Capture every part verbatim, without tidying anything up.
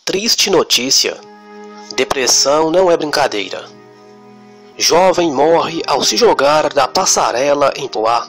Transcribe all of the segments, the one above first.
Triste notícia. Depressão não é brincadeira. Jovem morre ao se jogar da passarela em Poá.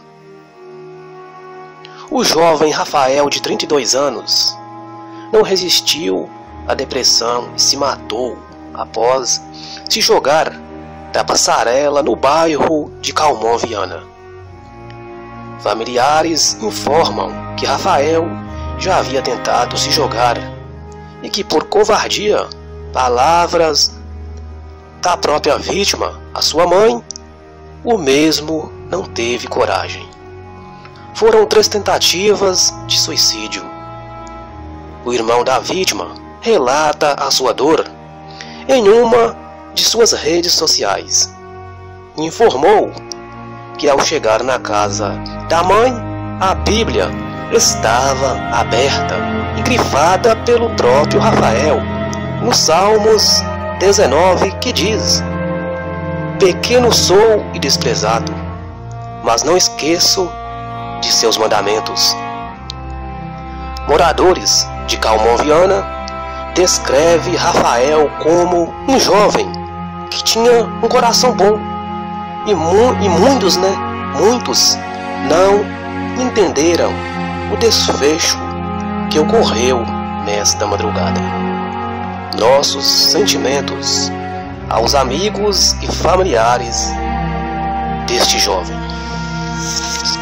O jovem Rafael, de trinta e dois anos, não resistiu à depressão e se matou após se jogar da passarela no bairro de Calmon, Viana. Familiares informam que Rafael já havia tentado se jogar e que, por covardia, palavras da própria vítima, a sua mãe, o mesmo não teve coragem. Foram três tentativas de suicídio. O irmão da vítima relata a sua dor em uma de suas redes sociais. Informou que, ao chegar na casa da mãe, a Bíblia estava aberta e grifada pelo próprio Rafael, no Salmos dezenove, que diz: "Pequeno sou e desprezado, mas não esqueço de seus mandamentos." Moradores de Calmon, Viana, descreve Rafael como um jovem que tinha um coração bom, e, mu e muitos, né, muitos não entenderam o desfecho que ocorreu nesta madrugada. Nossos sentimentos aos amigos e familiares deste jovem.